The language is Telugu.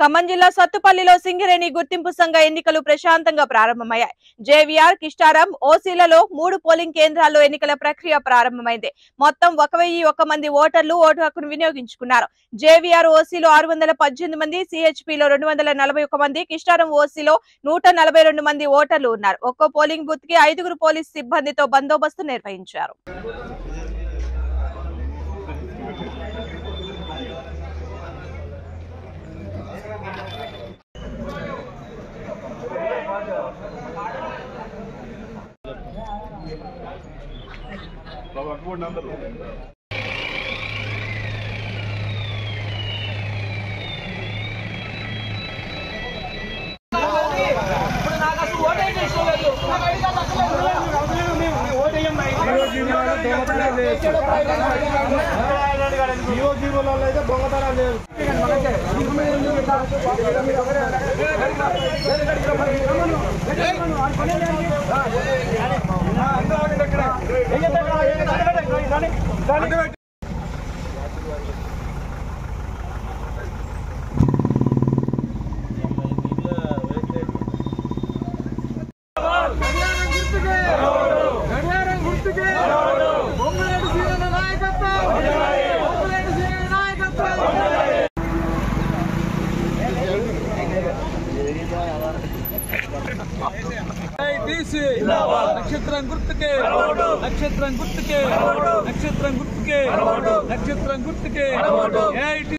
ఖమ్మం జిల్లా సత్తుపల్లిలో సింగరేణి గుర్తింపు సంఘ ఎన్నికలు ప్రశాంతంగా ప్రారంభమయ్యాయి. జేవీఆర్, కిస్టారం, ఓసీలలో 3 పోలింగ్ కేంద్రాల్లో ఎన్నికల ప్రక్రియ ప్రారంభమైంది. మొత్తం 1001 మంది ఓటర్లు ఓటు హక్కును వినియోగించుకున్నారు. జేవీఆర్ ఓసీలో 618 మంది, సిహెచ్పిలో 241 మంది, కిస్టారం ఓసీలో 142 మంది ఓటర్లు ఉన్నారు. ఒక్కో పోలింగ్ బూత్ కి 5 పోలీసు సిబ్బందితో బందోబస్తు నిర్వహించారు. నక్షత్రం గుర్తుకే నక్షత్రం గుర్తుకే నక్షత్రం గుర్తుకే నక్షత్రం గుర్తుకే